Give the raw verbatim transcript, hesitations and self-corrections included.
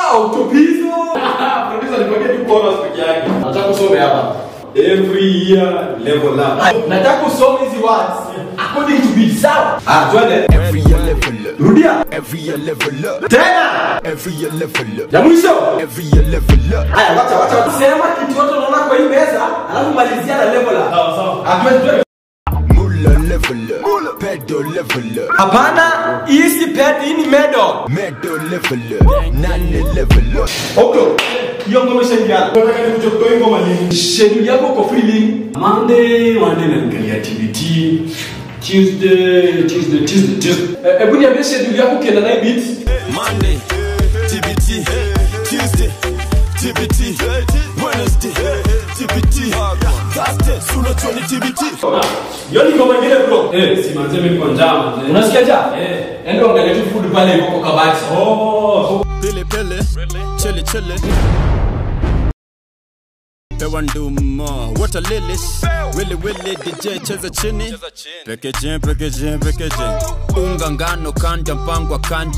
OCTOPIZZO. Producer nipatie tu chorus peke yake. Nataka kusome hapa. Every year level up. Nataka kusome hizi words according to beat sawa. Ah, twende. Every year level up. Rudia. Every year level up. Tena. Every year level up. Ya mwisho. Every year level up. Haya, wacha wacha. Sema kitu yote unaona kwa hii meza, alafu malizia na level up. Sawa sawa. Ah, twende. Mula level up. Mula pedo level up. Hapana, hii si ped, hii ni medo. Medo level up. Nane level up. Okto. Hiyo ngoma schedule yako. Nataka nikuje kutoa ngoma lini? Schedule yako uko free lini? Monday, Monday naangalia activity. Tuesday, Tuesday, Tuesday, Tuesday. Hebu niambie schedule yako ukienda na beat. Monday, T B T. Tuesday, T B T. Wednesday, T B T. Thursday, Suna Tony T B T. Yoni ngoma nyingine bro. Eh, si manze mimi kwa njaa manze. Unasikia njaa? Eh. Enda angalia tu food pale iko kwa kabati. Oh. Pele pele, chele chele. Pewanduma, water lilies. Willy willy D J cheza chini. Packaging, packaging, packaging. Unga ngano kanja mpangwa kanja.